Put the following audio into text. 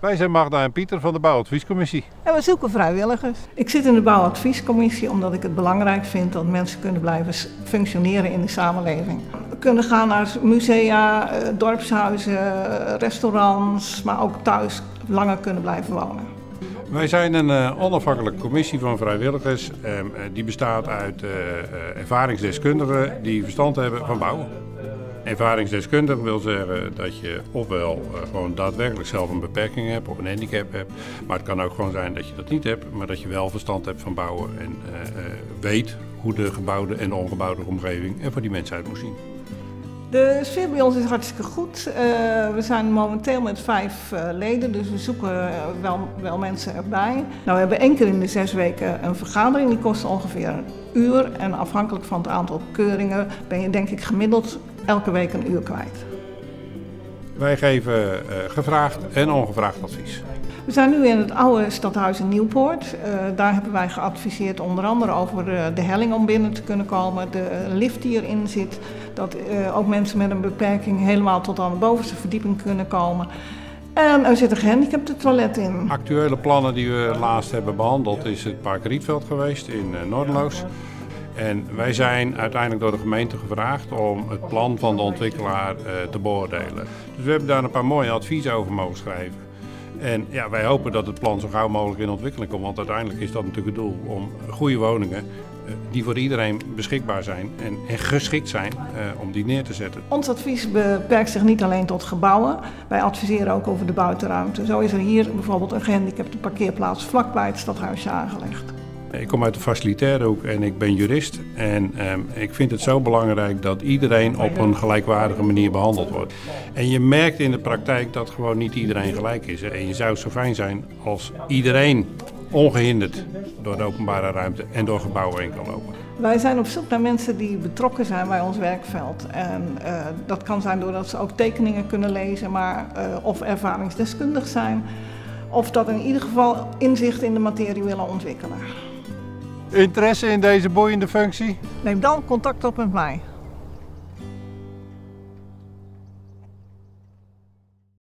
Wij zijn Magda en Pieter van de Bouwadviescommissie. En we zoeken vrijwilligers. Ik zit in de Bouwadviescommissie omdat ik het belangrijk vind dat mensen kunnen blijven functioneren in de samenleving. We kunnen gaan naar musea, dorpshuizen, restaurants, maar ook thuis langer kunnen blijven wonen. Wij zijn een onafhankelijke commissie van vrijwilligers. Die bestaat uit ervaringsdeskundigen die verstand hebben van bouwen. Ervaringsdeskundig wil zeggen dat je ofwel gewoon daadwerkelijk zelf een beperking hebt of een handicap hebt. Maar het kan ook gewoon zijn dat je dat niet hebt, maar dat je wel verstand hebt van bouwen en weet hoe de gebouwde en de ongebouwde omgeving er voor die mensen uit moet zien. De sfeer bij ons is hartstikke goed. We zijn momenteel met 5 leden, dus we zoeken wel mensen erbij. Nou, we hebben 1 keer in de 6 weken een vergadering, die kost ongeveer een uur. En afhankelijk van het aantal keuringen ben je denk ik gemiddeld elke week een uur kwijt. Wij geven gevraagd en ongevraagd advies. We zijn nu in het oude stadhuis in Nieuwpoort. Daar hebben wij geadviseerd onder andere over de helling om binnen te kunnen komen, de lift die erin zit, dat ook mensen met een beperking helemaal tot aan de bovenste verdieping kunnen komen. En er zit een gehandicapte toilet in. Actuele plannen die we laatst hebben behandeld is het Park Rietveld geweest in Noorderloos. En wij zijn uiteindelijk door de gemeente gevraagd om het plan van de ontwikkelaar te beoordelen. Dus we hebben daar een paar mooie adviezen over mogen schrijven. En ja, wij hopen dat het plan zo gauw mogelijk in ontwikkeling komt, want uiteindelijk is dat natuurlijk het doel om goede woningen die voor iedereen beschikbaar zijn en geschikt zijn om die neer te zetten. Ons advies beperkt zich niet alleen tot gebouwen, wij adviseren ook over de buitenruimte. Zo is er hier bijvoorbeeld een gehandicapte parkeerplaats vlakbij het stadhuisje aangelegd. Ik kom uit de facilitaire hoek en ik ben jurist en ik vind het zo belangrijk dat iedereen op een gelijkwaardige manier behandeld wordt. En je merkt in de praktijk dat gewoon niet iedereen gelijk is. En je zou het zo fijn zijn als iedereen ongehinderd door de openbare ruimte en door gebouwen heen kan lopen. Wij zijn op zoek naar mensen die betrokken zijn bij ons werkveld. En dat kan zijn doordat ze ook tekeningen kunnen lezen, maar of ervaringsdeskundig zijn. Of dat in ieder geval inzicht in de materie willen ontwikkelen. Interesse in deze boeiende functie? Neem dan contact op met mij.